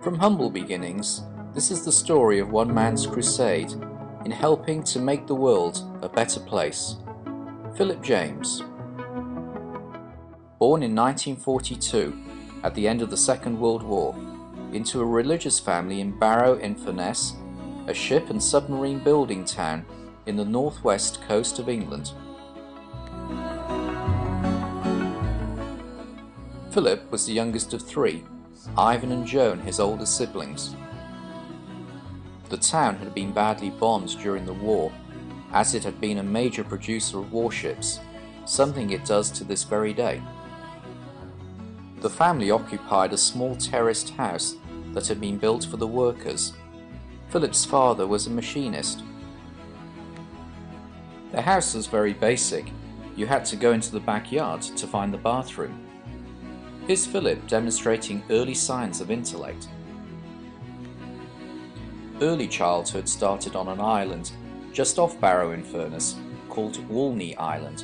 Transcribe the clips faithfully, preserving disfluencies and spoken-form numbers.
From humble beginnings, this is the story of one man's crusade in helping to make the world a better place. Philip James. Born in nineteen forty-two, at the end of the Second World War, into a religious family in Barrow-in-Furness, a ship and submarine building town in the northwest coast of England. Philip was the youngest of three, Ivan and Joan his older siblings. The town had been badly bombed during the war, as it had been a major producer of warships, something it does to this very day. The family occupied a small terraced house that had been built for the workers. Philip's father was a machinist. The house was very basic. You had to go into the backyard to find the bathroom. Here's Philip demonstrating early signs of intellect. Early childhood started on an island just off Barrow-in-Furness called Walney Island.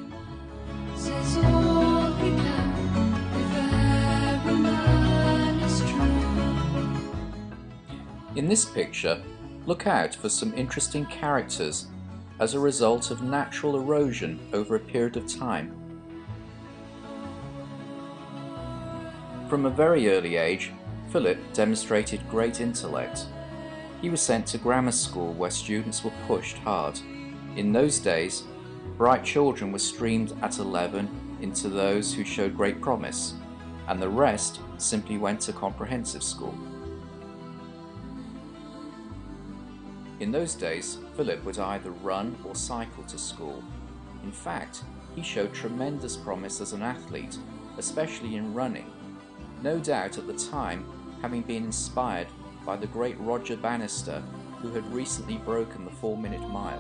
In this picture, look out for some interesting characters as a result of natural erosion over a period of time. From a very early age, Philip demonstrated great intellect. He was sent to grammar school where students were pushed hard. In those days, bright children were streamed at eleven into those who showed great promise, and the rest simply went to comprehensive school. In those days, Philip would either run or cycle to school. In fact, he showed tremendous promise as an athlete, especially in running. No doubt at the time having been inspired by the great Roger Bannister, who had recently broken the four-minute mile.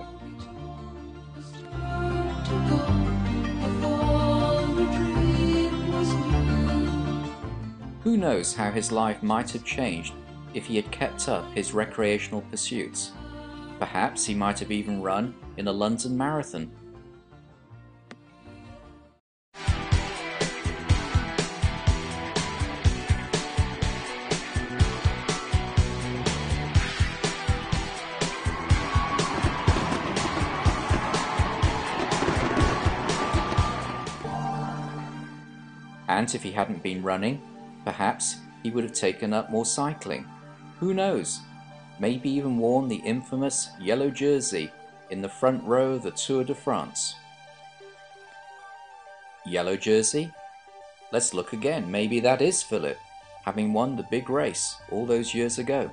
Who knows how his life might have changed if he had kept up his recreational pursuits? Perhaps he might have even run in a London marathon. And if he hadn't been running, perhaps he would have taken up more cycling. Who knows? Maybe even worn the infamous yellow jersey in the front row of the Tour de France. Yellow jersey? Let's look again. Maybe that is Philip, having won the big race all those years ago.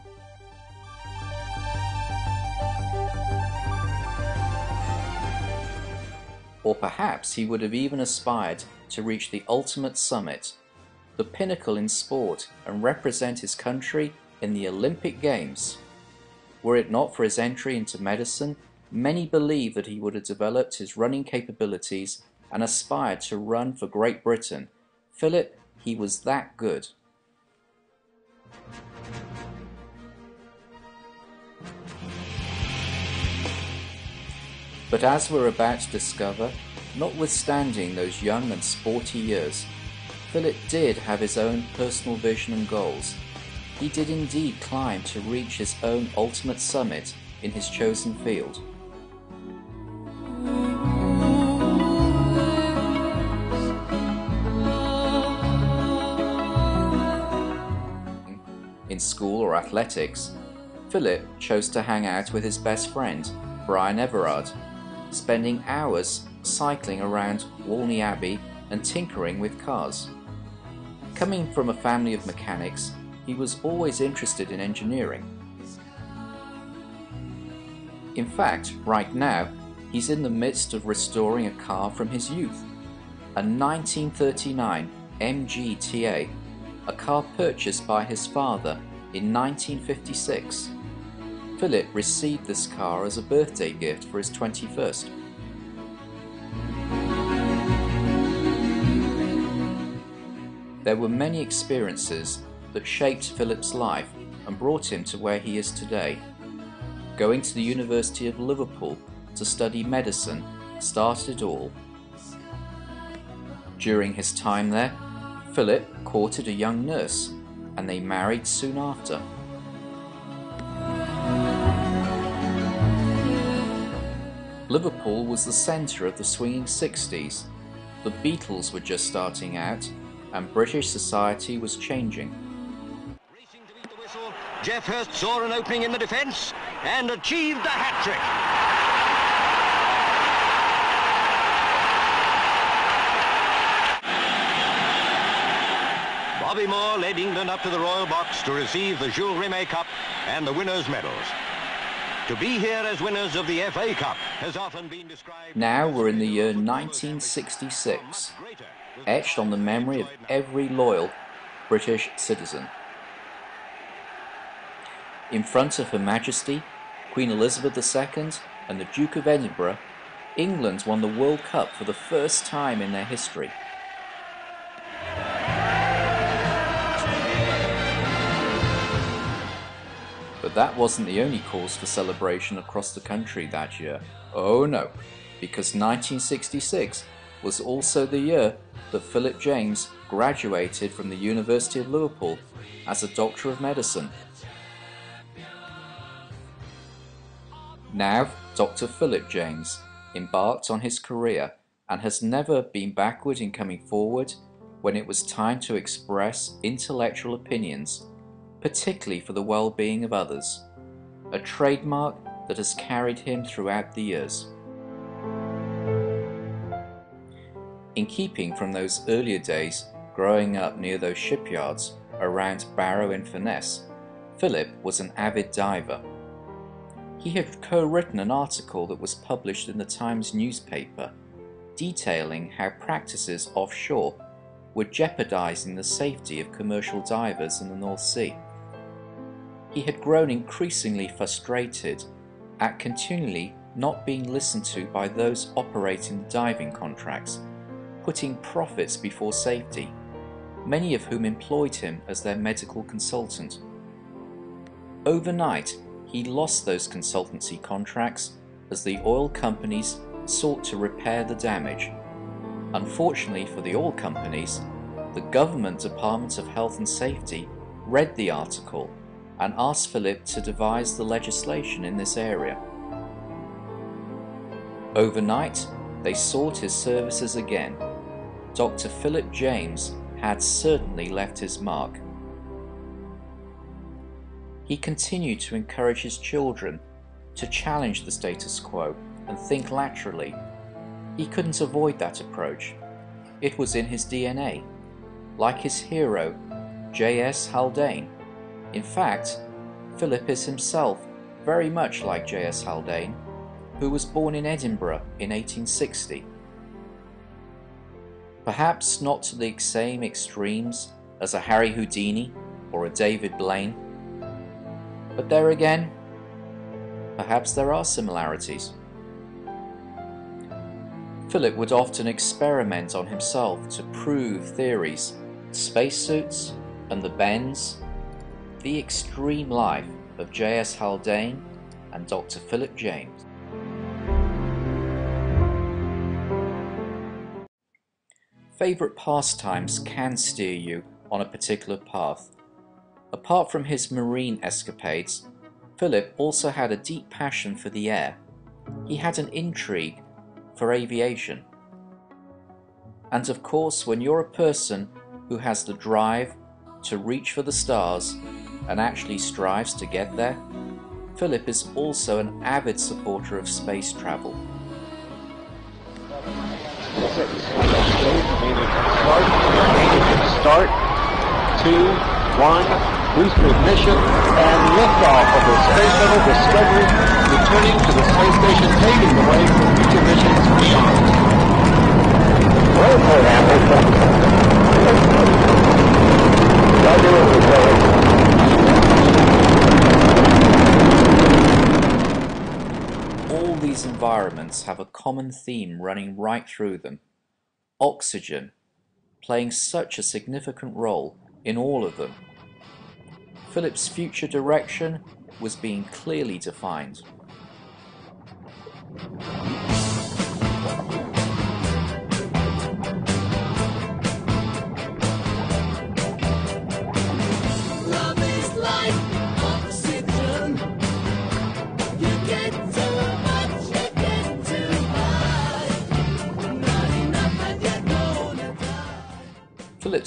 Or perhaps he would have even aspired to reach the ultimate summit, the pinnacle in sport, and represent his country in the Olympic Games. Were it not for his entry into medicine, many believe that he would have developed his running capabilities and aspired to run for Great Britain. Philip, he was that good. But as we're about to discover, notwithstanding those young and sporty years, Philip did have his own personal vision and goals. He did indeed climb to reach his own ultimate summit in his chosen field. In school or athletics, Philip chose to hang out with his best friend, Brian Everard, spending hours cycling around Walney Abbey and tinkering with cars. Coming from a family of mechanics, he was always interested in engineering. In fact, right now, he's in the midst of restoring a car from his youth, a nineteen thirty-nine M G T A, a car purchased by his father in nineteen fifty-six. Philip received this car as a birthday gift for his twenty-first. There were many experiences that shaped Philip's life and brought him to where he is today. Going to the University of Liverpool to study medicine started it all. During his time there, Philip courted a young nurse, and they married soon after. Liverpool was the centre of the swinging sixties. The Beatles were just starting out, and British society was changing. Racing to beat the whistle, Geoff Hurst saw an opening in the defence and achieved the hat-trick. Bobby Moore led England up to the Royal Box to receive the Jules Rimet Cup and the winners' medals. To be here as winners of the F A Cup has often been described... Now we're in the year nineteen sixty-six, etched on the memory of every loyal British citizen. In front of Her Majesty, Queen Elizabeth the Second and the Duke of Edinburgh, England won the World Cup for the first time in their history. But that wasn't the only cause for celebration across the country that year. Oh no, because nineteen sixty-six was also the year that Philip James graduated from the University of Liverpool as a Doctor of Medicine. Now, Doctor Philip James embarked on his career and has never been backward in coming forward when it was time to express intellectual opinions, particularly for the well-being of others, a trademark that has carried him throughout the years. In keeping from those earlier days growing up near those shipyards around Barrow-in-Furness, Philip was an avid diver. He had co-written an article that was published in the Times newspaper detailing how practices offshore were jeopardizing the safety of commercial divers in the North Sea. He had grown increasingly frustrated at continually not being listened to by those operating the diving contracts, putting profits before safety, many of whom employed him as their medical consultant. Overnight, he lost those consultancy contracts as the oil companies sought to repair the damage. Unfortunately for the oil companies, the Government Department of Health and Safety read the article and asked Philip to devise the legislation in this area. Overnight, they sought his services again. Doctor Philip James had certainly left his mark. He continued to encourage his children to challenge the status quo and think laterally. He couldn't avoid that approach. It was in his D N A, like his hero, J S Haldane. In fact, Philip is himself very much like J S Haldane, who was born in Edinburgh in eighteen sixty. Perhaps not to the same extremes as a Harry Houdini or a David Blaine, but there again, perhaps there are similarities. Philip would often experiment on himself to prove theories, spacesuits and the bends, the extreme life of J S Haldane and Doctor Philip James. Favourite pastimes can steer you on a particular path. Apart from his marine escapades, Philip also had a deep passion for the air. He had an intrigue for aviation. And of course, when you're a person who has the drive to reach for the stars and actually strives to get there, Philip is also an avid supporter of space travel. Start, two, one, booster ignition, and liftoff of the Space Shuttle Discovery, returning to the space station, paving the way for future missions beyond. Well, for All these environments have a common theme running right through them. Oxygen, playing such a significant role in all of them. Philip's future direction was being clearly defined.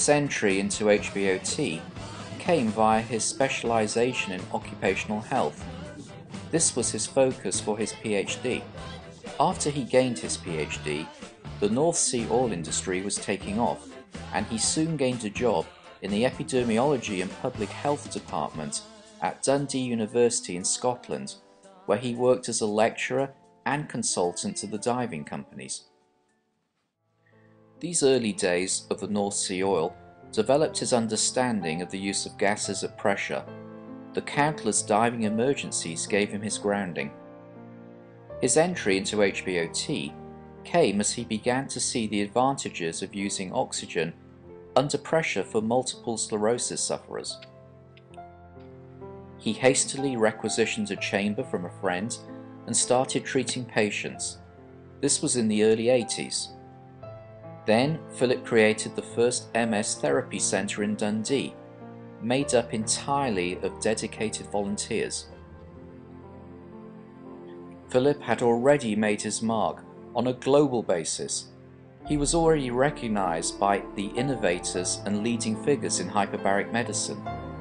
Philip's entry into H B O T came via his specialization in occupational health. This was his focus for his PhD. After he gained his PhD, the North Sea oil industry was taking off, and he soon gained a job in the Epidemiology and Public Health Department at Dundee University in Scotland, where he worked as a lecturer and consultant to the diving companies. These early days of the North Sea oil developed his understanding of the use of gases at pressure. The countless diving emergencies gave him his grounding. His entry into H B O T came as he began to see the advantages of using oxygen under pressure for multiple sclerosis sufferers. He hastily requisitioned a chamber from a friend and started treating patients. This was in the early eighties. Then Philip created the first M S therapy centre in Dundee, made up entirely of dedicated volunteers. Philip had already made his mark on a global basis. He was already recognized by the innovators and leading figures in hyperbaric medicine.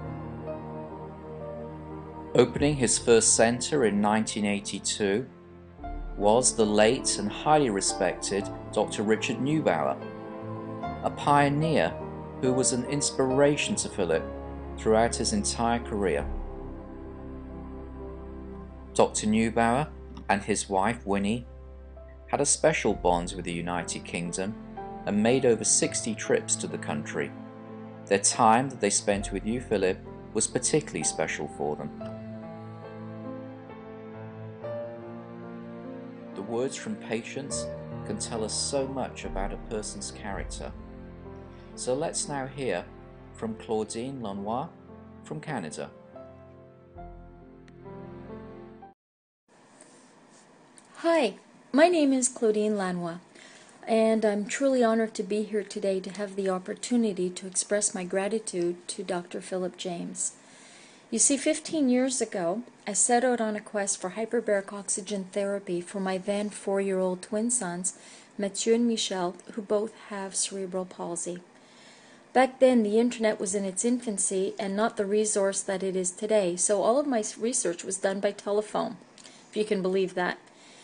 Opening his first centre in nineteen eighty-two was the late and highly respected Doctor Richard Neubauer, a pioneer who was an inspiration to Philip throughout his entire career. Doctor Neubauer and his wife Winnie had a special bond with the United Kingdom and made over sixty trips to the country. Their time that they spent with you, Philip, was particularly special for them. The words from patients can tell us so much about a person's character. So let's now hear from Claudine Lanois from Canada. Hi, my name is Claudine Lanois, and I'm truly honored to be here today to have the opportunity to express my gratitude to Doctor Philip James. You see, fifteen years ago, I set out on a quest for hyperbaric oxygen therapy for my then four-year-old twin sons, Mathieu and Michel, who both have cerebral palsy. Back then, the internet was in its infancy and not the resource that it is today, so all of my research was done by telephone, if you can believe that.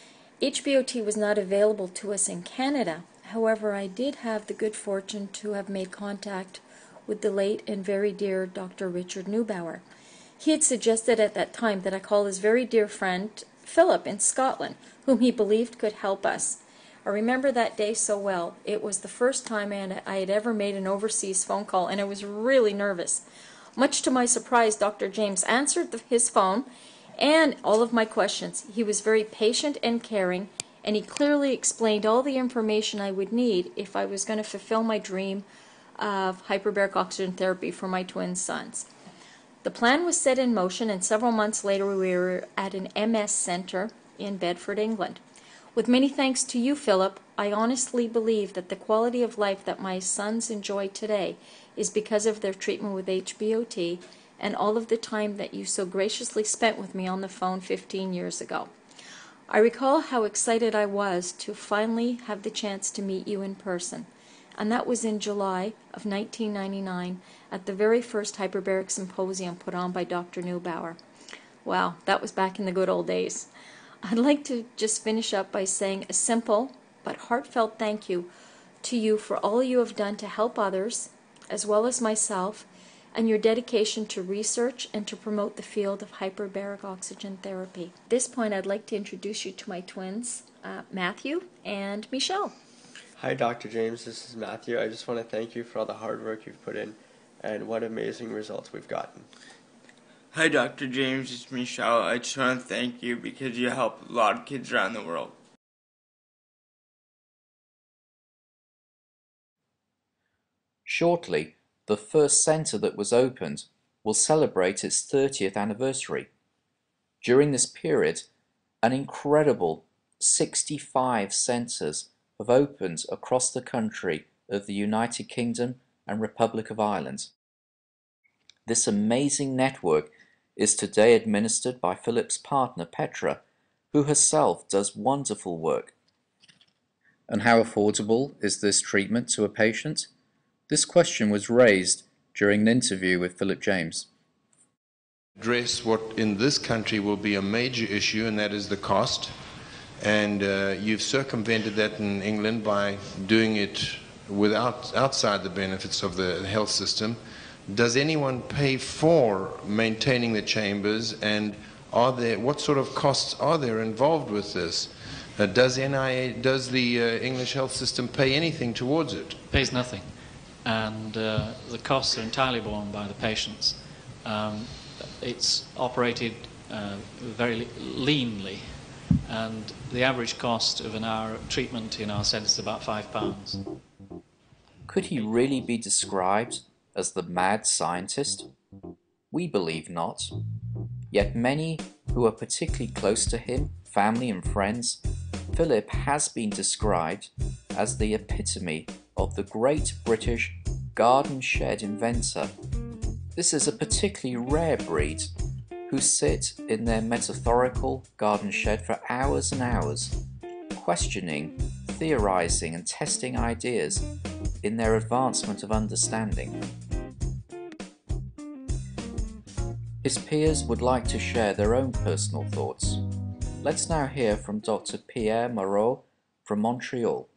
H B O T was not available to us in Canada. However, I did have the good fortune to have made contact with the late and very dear Doctor Richard Neubauer. He had suggested at that time that I call his very dear friend Philip in Scotland, whom he believed could help us. I remember that day so well. It was the first time I had ever made an overseas phone call, and I was really nervous. Much to my surprise, Doctor James answered the, his phone and all of my questions. He was very patient and caring, and he clearly explained all the information I would need if I was going to fulfill my dream of hyperbaric oxygen therapy for my twin sons. The plan was set in motion, and several months later we were at an M S centre in Bedford, England. With many thanks to you, Philip, I honestly believe that the quality of life that my sons enjoy today is because of their treatment with H B O T and all of the time that you so graciously spent with me on the phone fifteen years ago. I recall how excited I was to finally have the chance to meet you in person, and that was in July of nineteen ninety-nine at the very first hyperbaric symposium put on by Doctor Neubauer. Wow, that was back in the good old days. I'd like to just finish up by saying a simple but heartfelt thank you to you for all you have done to help others, as well as myself, and your dedication to research and to promote the field of hyperbaric oxygen therapy. At this point, I'd like to introduce you to my twins, uh, Matthew and Michel. Hi, Doctor James. This is Matthew. I just want to thank you for all the hard work you've put in and what amazing results we've gotten. Hi, Doctor James. It's Michel. I just want to thank you because you help a lot of kids around the world. Shortly, the first centre that was opened will celebrate its thirtieth anniversary. During this period, an incredible sixty-five centres have opened across the country of the United Kingdom and Republic of Ireland. This amazing network is today administered by Philip's partner Petra, who herself does wonderful work. And how affordable is this treatment to a patient? This question was raised during an interview with Philip James. Address what in this country will be a major issue, and that is the cost. And uh, you've circumvented that in England by doing it without outside the benefits of the health system. Does anyone pay for maintaining the chambers, and are there what sort of costs are there involved with this? Uh, does N I A, does the uh, English health system pay anything towards it? Pays nothing, and uh, the costs are entirely borne by the patients. Um, it's operated uh, very leanly, and the average cost of an hour of treatment in our centre is about five pounds. Could he really be described as the mad scientist? We believe not. Yet many who are particularly close to him, family and friends, Philip has been described as the epitome of the great British garden shed inventor. This is a particularly rare breed who sit in their metaphorical garden shed for hours and hours, questioning, theorizing and testing ideas in their advancement of understanding. His peers would like to share their own personal thoughts. Let's now hear from Doctor Pierre Moreau from Montreal.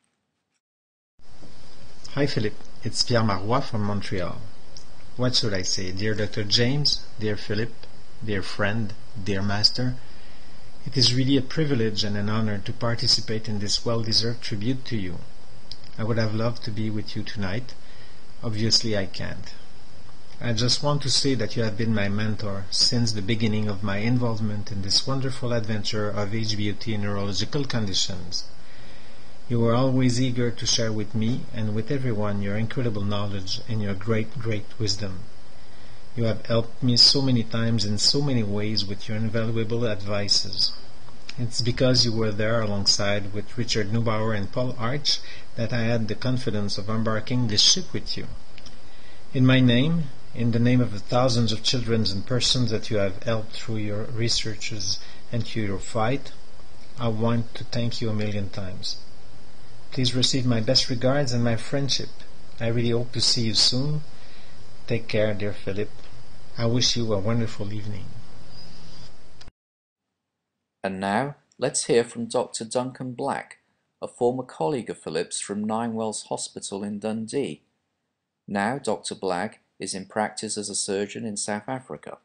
Hi Philip, it's Pierre Marois from Montreal. What should I say? Dear Doctor James, dear Philip, dear friend, dear master, it is really a privilege and an honor to participate in this well-deserved tribute to you. I would have loved to be with you tonight. Obviously I can't. I just want to say that you have been my mentor since the beginning of my involvement in this wonderful adventure of H B O T neurological conditions. You were always eager to share with me and with everyone your incredible knowledge and your great, great wisdom. You have helped me so many times in so many ways with your invaluable advices. It's because you were there alongside with Richard Neubauer and Paul Arch that I had the confidence of embarking this ship with you. In my name, in the name of the thousands of children and persons that you have helped through your researches and through your fight, I want to thank you a million times. Please receive my best regards and my friendship. I really hope to see you soon. Take care, dear Philip. I wish you a wonderful evening. And now, let's hear from Doctor Duncan Black, a former colleague of Philip's from Ninewells Hospital in Dundee. Now, Doctor Black is in practice as a surgeon in South Africa.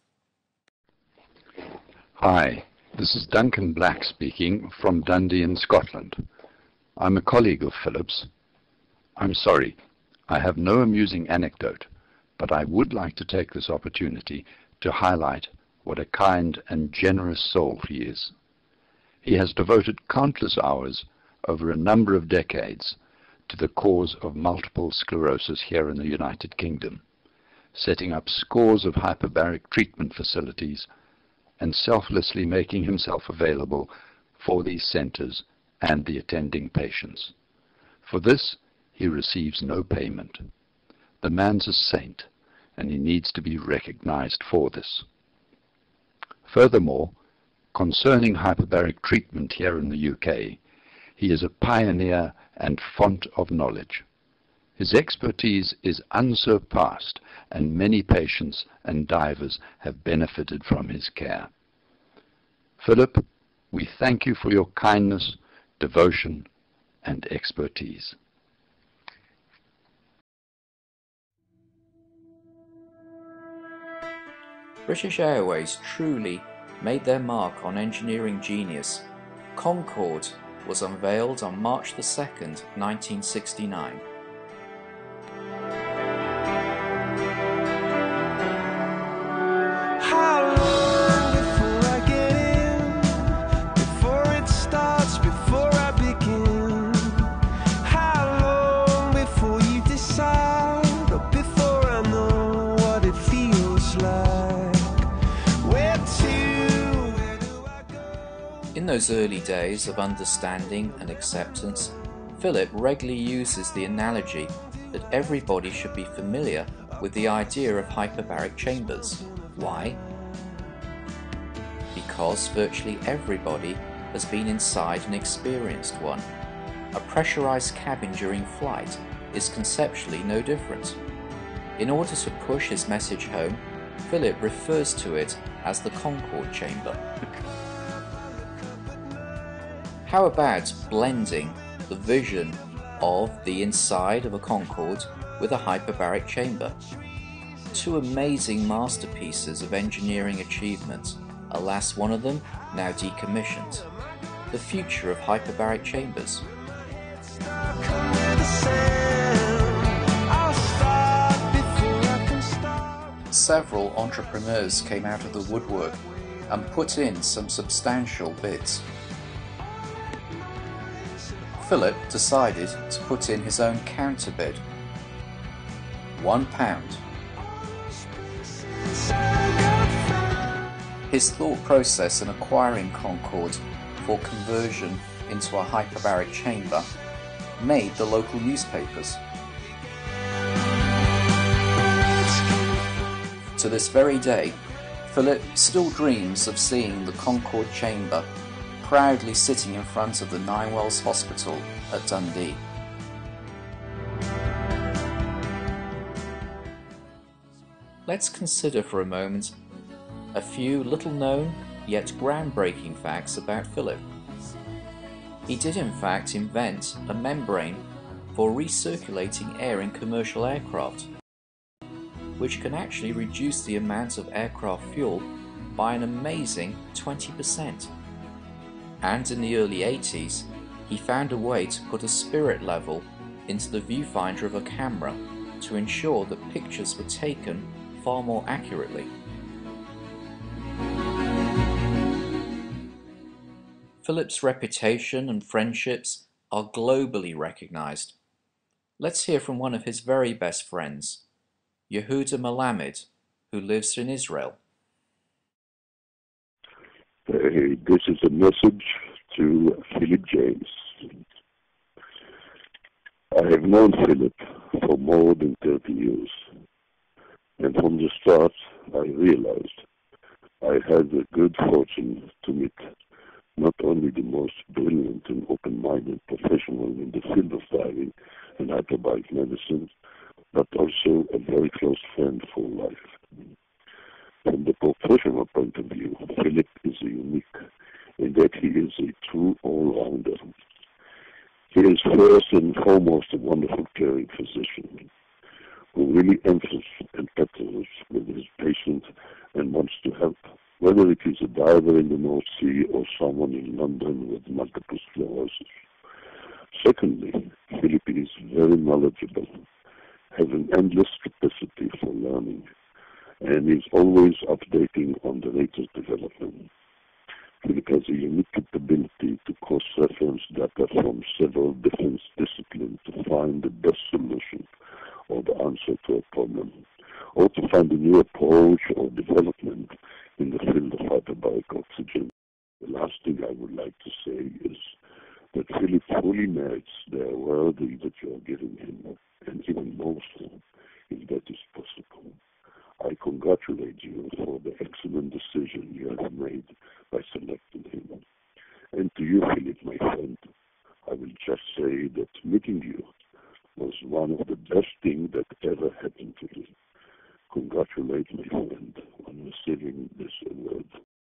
Hi, this is Duncan Black speaking from Dundee in Scotland. I'm a colleague of Philip's. I'm sorry, I have no amusing anecdote, but I would like to take this opportunity to highlight what a kind and generous soul he is. He has devoted countless hours over a number of decades to the cause of multiple sclerosis here in the United Kingdom, setting up scores of hyperbaric treatment facilities and selflessly making himself available for these centers and the attending patients. For this, he receives no payment. The man's a saint, and he needs to be recognized for this. Furthermore, concerning hyperbaric treatment here in the U K, he is a pioneer and font of knowledge. His expertise is unsurpassed, and many patients and divers have benefited from his care. Philip, we thank you for your kindness, devotion, and expertise. British Airways truly made their mark on engineering genius. Concorde was unveiled on March the second, nineteen sixty-nine. In those early days of understanding and acceptance, Philip regularly uses the analogy that everybody should be familiar with the idea of hyperbaric chambers. Why? Because virtually everybody has been inside and experienced one. A pressurized cabin during flight, is conceptually no different. In order to push his message home, Philip refers to it as the Concorde chamber. How about blending the vision of the inside of a Concorde with a hyperbaric chamber? Two amazing masterpieces of engineering achievement, alas one of them now decommissioned. The future of hyperbaric chambers. Several entrepreneurs came out of the woodwork and put in some substantial bids. Philip decided to put in his own counter bid. One pound. His thought process in acquiring Concorde for conversion into a hyperbaric chamber made the local newspapers. To this very day, Philip still dreams of seeing the Concorde chamber proudly sitting in front of the Ninewells Hospital at Dundee. Let's consider for a moment a few little-known yet groundbreaking facts about Philip. He did in fact invent a membrane for recirculating air in commercial aircraft, which can actually reduce the amount of aircraft fuel by an amazing twenty percent. And in the early eighties, he found a way to put a spirit level into the viewfinder of a camera to ensure that pictures were taken far more accurately. Philip's reputation and friendships are globally recognized. Let's hear from one of his very best friends, Yehuda Melamed, who lives in Israel. Hey, this is a message to Philip James. I have known Philip for more than thirty years, and from the start I realized I had the good fortune to meet not only the most brilliant and open-minded professional in the field of diving and hyperbaric medicine, but also a very close friend for life. From the professional point of view, Philip is unique in that he is a true all-rounder. He is first and foremost a wonderful caring physician who really empathizes with his patient and wants to help, whether it is a diver in the North Sea or someone in London with multiple sclerosis. Secondly, Philip is very knowledgeable, has an endless capacity for learning, and is always updating on the latest development. Philip has a unique capability to cross-reference data from several different disciplines to find the best solution or the answer to a problem, or to find a new approach or development in the field of hyperbaric oxygen. The last thing I would like to say is that Philip fully merits the award that you are giving him, and even more so, if that is possible. I congratulate you for the excellent decision you have made by selecting him. And to you, Philip, my friend, I will just say that meeting you was one of the best things that ever happened to me. Congratulate my friend on receiving this award.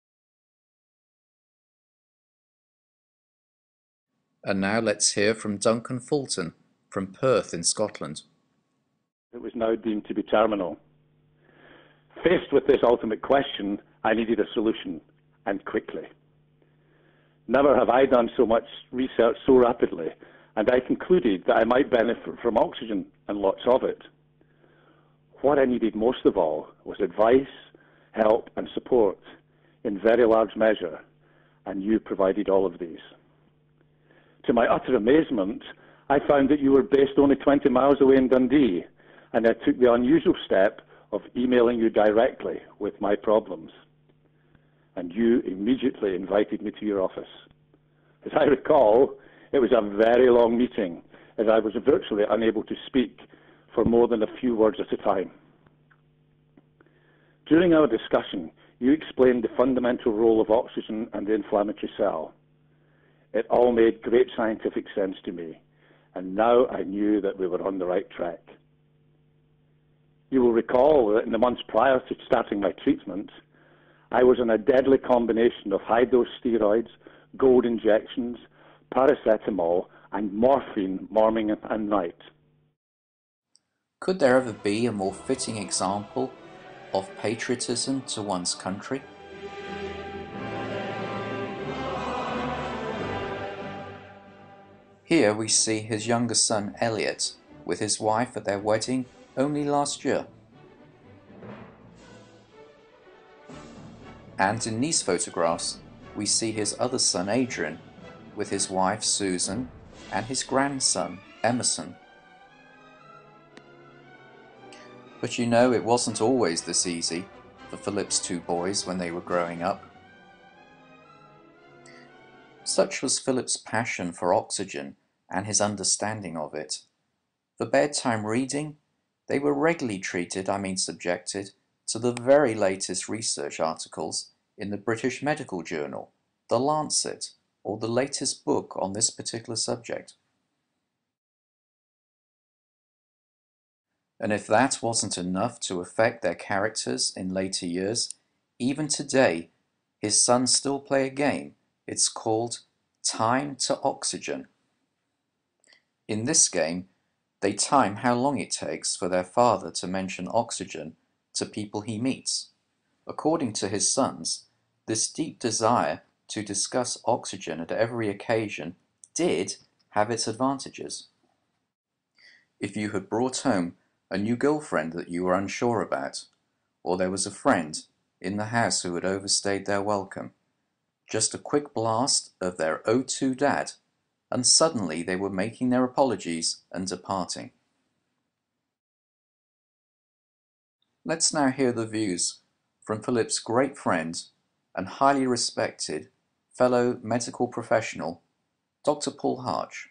And now let's hear from Duncan Fulton from Perth in Scotland. It was now deemed to be terminal. Faced with this ultimate question, I needed a solution, and quickly. Never have I done so much research so rapidly, and I concluded that I might benefit from oxygen, and lots of it. What I needed most of all was advice, help, and support in very large measure, and you provided all of these. To my utter amazement, I found that you were based only twenty miles away in Dundee, and I took the unusual step of emailing you directly with my problems. And you immediately invited me to your office. As I recall, it was a very long meeting, as I was virtually unable to speak for more than a few words at a time. During our discussion, you explained the fundamental role of oxygen and the inflammatory cell. It all made great scientific sense to me, and now I knew that we were on the right track. You will recall that in the months prior to starting my treatment, I was on a deadly combination of high-dose steroids, gold injections, paracetamol, and morphine morning and night. Could there ever be a more fitting example of patriotism to one's country? Here we see his younger son Elliot with his wife at their wedding only last year. And in these photographs we see his other son Adrian with his wife Susan and his grandson Emerson. But you know, it wasn't always this easy for Philip's two boys when they were growing up. Such was Philip's passion for oxygen and his understanding of it. For bedtime reading, they were regularly treated, I mean subjected, to the very latest research articles in the British Medical Journal, The Lancet, or the latest book on this particular subject. And if that wasn't enough to affect their characters in later years, even today, his sons still play a game. It's called Time to Oxygen. In this game, they time how long it takes for their father to mention oxygen to people he meets. According to his sons, this deep desire to discuss oxygen at every occasion did have its advantages. If you had brought home a new girlfriend that you were unsure about, or there was a friend in the house who had overstayed their welcome, just a quick blast of their oh two dad, and suddenly they were making their apologies and departing. Let's now hear the views from Philip's great friend and highly respected fellow medical professional, Doctor Paul Harch.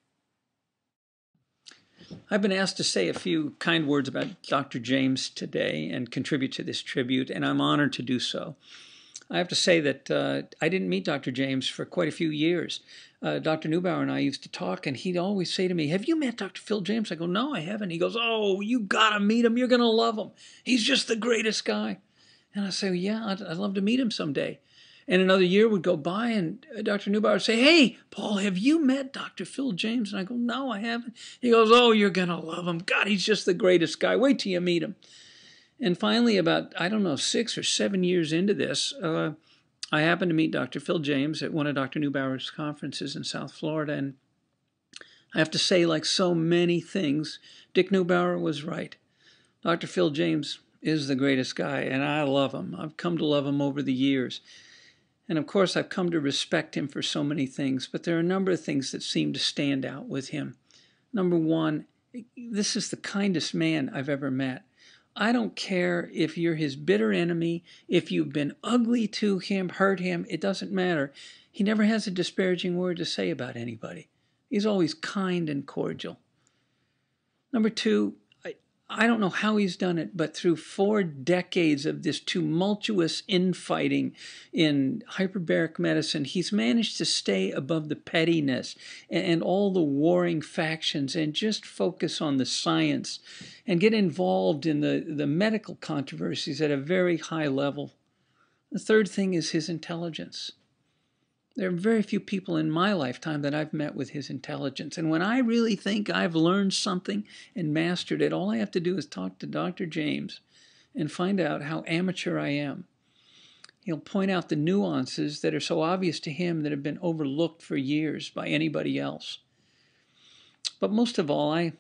I've been asked to say a few kind words about Doctor James today and contribute to this tribute, and I'm honored to do so. I have to say that uh, I didn't meet Doctor James for quite a few years. Uh, Doctor Neubauer and I used to talk, and he'd always say to me, "Have you met Doctor Phil James?" I go, "No, I haven't." He goes, "Oh, you gotta meet him. You're gonna love him. He's just the greatest guy." And I say, "Yeah, I'd, I'd love to meet him someday." And another year would go by, and Doctor Neubauer would say, "Hey, Paul, have you met Doctor Phil James?" And I go, "No, I haven't." He goes, "Oh, you're gonna love him. God, he's just the greatest guy. Wait till you meet him." And finally, about, I don't know, six or seven years into this, uh, I happened to meet Doctor Phil James at one of Doctor Neubauer's conferences in South Florida. And I have to say, like so many things, Dick Neubauer was right. Doctor Phil James is the greatest guy, and I love him. I've come to love him over the years. And of course, I've come to respect him for so many things, but there are a number of things that seem to stand out with him. Number one, this is the kindest man I've ever met. I don't care if you're his bitter enemy, if you've been ugly to him, hurt him, it doesn't matter. He never has a disparaging word to say about anybody. He's always kind and cordial. Number two, I, I don't know how he's done it, but through four decades of this tumultuous infighting in hyperbaric medicine, he's managed to stay above the pettiness and, and all the warring factions and just focus on the science and get involved in the, the medical controversies at a very high level. The third thing is his intelligence. There are very few people in my lifetime that I've met with his intelligence. And when I really think I've learned something and mastered it, all I have to do is talk to Doctor James and find out how amateur I am. He'll point out the nuances that are so obvious to him that have been overlooked for years by anybody else. But most of all, I,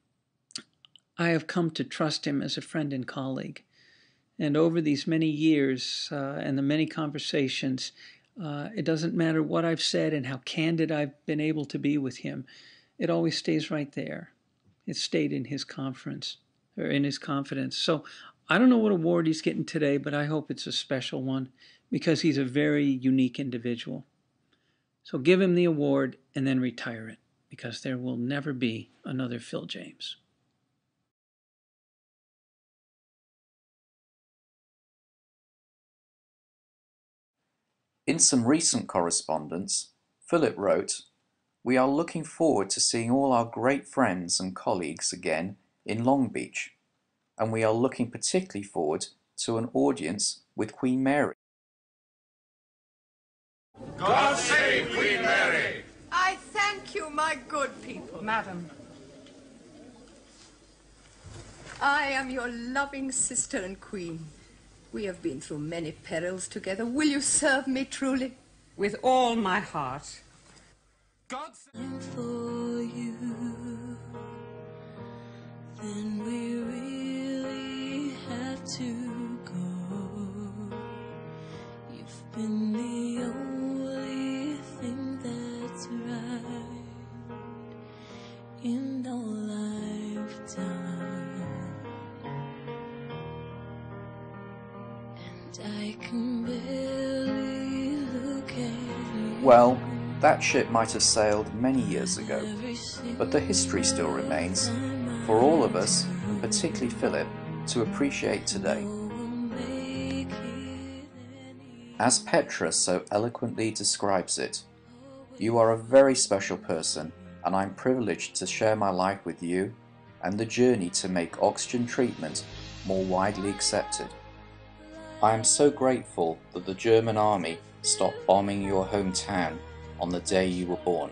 I have come to trust him as a friend and colleague. And over these many years uh, and the many conversations, Uh, it doesn't matter what I've said and how candid I've been able to be with him. It always stays right there. It stayed in his conference, or in his confidence. So I don't know what award he's getting today, but I hope it's a special one because he's a very unique individual. So give him the award and then retire it because there will never be another Phil James. In some recent correspondence, Philip wrote, We are looking forward to seeing all our great friends and colleagues again in Long Beach, and we are looking particularly forward to an audience with Queen Mary. God save Queen Mary! I thank you, my good people. Madam. I am your loving sister and queen. We have been through many perils together. Will you serve me truly? With all my heart. God save for you. Then we really have to go. You've been the only thing that's right in our lifetime, and I can barely look at you. Well, that ship might have sailed many years ago, but the history still remains for all of us, and particularly Philip, to appreciate today. As Petra so eloquently describes it, you are a very special person, and I'm privileged to share my life with you and the journey to make oxygen treatment more widely accepted. I am so grateful that the German army stopped bombing your hometown on the day you were born.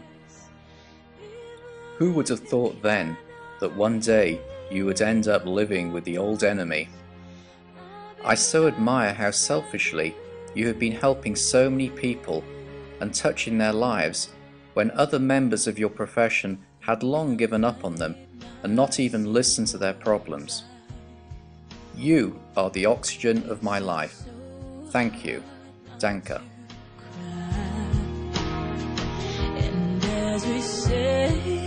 Who would have thought then that one day you would end up living with the old enemy? I so admire how selfishly you have been helping so many people and touching their lives when other members of your profession had long given up on them and not even listened to their problems. You are the oxygen of my life. Thank you. Danke. And as we say